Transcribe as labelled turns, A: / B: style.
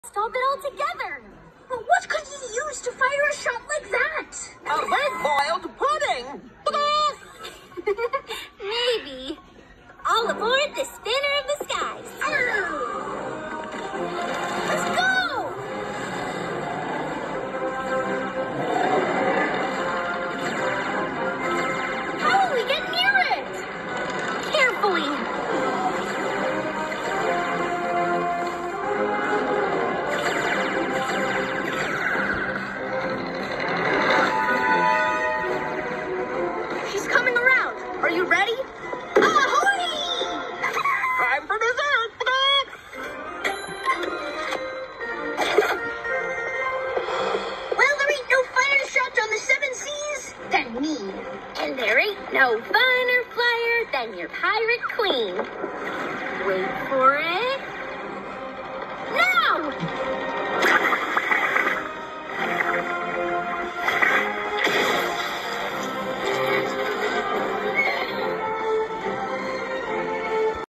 A: Stop it all together. But what could he use to fire a shot like that?
B: A red-boiled pudding!
A: Maybe. All aboard the Spinner of the Skies. Let's go! How will we get near it? Carefully. Are you ready? Ahoy!
B: Time for dessert!
A: Well, there ain't no finer shot on the 7 seas than me. And there ain't no finer flyer than your pirate queen. Wait for it.